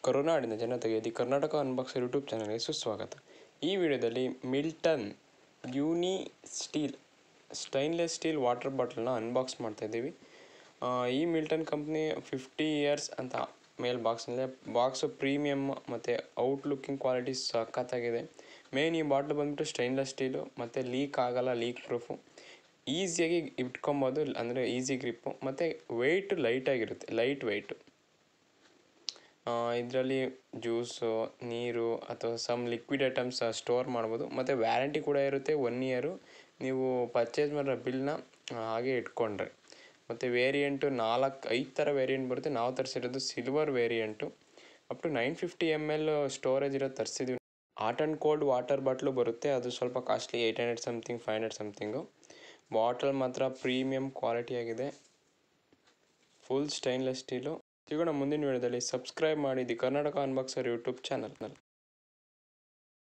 ಕರುನಾಡಿನ ಜನತೆಗೆ the Karnataka unboxer YouTube ಚಾನಲ್ಗೆ ಸುಸ್ವಾಗತ. ಈ ವಿಡಿಯೋದಲ್ಲಿ Milton uni stainless steel water ಬಾಟಲ್ನ ಅನ್ಬಾಕ್ಸ್ ಮಾಡ್ತಾಯಿದ್ದೀವಿ. ಈ ಮಿಲ್ಟನ್ ಕಂಪ್ನಿ 50 ಇಯರ್ಸ್ ಅಂತ ಮೇಲೆ ಬಾಕ್ಸು ಪ್ರೀಮಿಯಮ್ ಮತ್ತು ಔಟ್ಲುಕ್ಕಿಂಗ್ ಕ್ವಾಲಿಟಿ ಸಖತ್ತಾಗಿದೆ. ಮೇನ್ ಈ ಬಾಟ್ಲು ಬಂದ್ಬಿಟ್ಟು ಸ್ಟೈನ್ಲೆಸ್ ಸ್ಟೀಲು ಮತ್ತು ಲೀಕ್ ಆಗಲ್ಲ, ಲೀಕ್ ಪ್ರೂಫು, ಈಸಿಯಾಗಿ ಇಟ್ಕೊಬೋದು, ಅಂದರೆ ಈಸಿ ಗ್ರಿಪ್ಪು ಮತ್ತು ವೆಯ್ಟು ಲೈಟಾಗಿರುತ್ತೆ, ಲೈಟ್ ವೆಯ್ಟು. ಇದರಲ್ಲಿ ಜ್ಯೂಸು, ನೀರು ಅಥವಾ ಸಮ್ ಲಿಕ್ವಿಡ್ ಐಟಮ್ಸ್ ಸ್ಟೋರ್ ಮಾಡ್ಬೋದು ಮತ್ತು ವ್ಯಾರಂಟಿ ಕೂಡ ಇರುತ್ತೆ 1 ಇಯರು. ನೀವು ಪರ್ಚೇಸ್ ಮಾಡಿರೋ ಬಿಲ್ನ ಹಾಗೆ ಇಟ್ಕೊಂಡ್ರೆ. ಮತ್ತು ವೇರಿಯಂಟು 5 ಥರ ವೇರಿಯಂಟ್ ಬರುತ್ತೆ. ನಾವು ತರಿಸಿರೋದು silver variant. Up to 950 ml storage ಇರೋದು ತರಿಸಿದ್ವಿ. Hot and cold water bottle ಬರುತ್ತೆ, ಅದು ಸ್ವಲ್ಪ ಕಾಸ್ಟ್ಲಿ, 800 ಸಮಥಿಂಗ್ 500 ಸಮಥಿಂಗು. ಬಾಟಲ್ ಮಾತ್ರ ಪ್ರೀಮಿಯಮ್ ಕ್ವಾಲಿಟಿ ಆಗಿದೆ, ಫುಲ್ ಸ್ಟೈನ್ಲೆಸ್ ಸ್ಟೀಲು. ಸಿಗೋಣ ಮುಂದಿನ ವಿಡಿಯೋದಲ್ಲಿ. ಸಬ್ಸ್ಕ್ರೈಬ್ ಮಾಡಿ the Karnataka unboxer YouTube channel.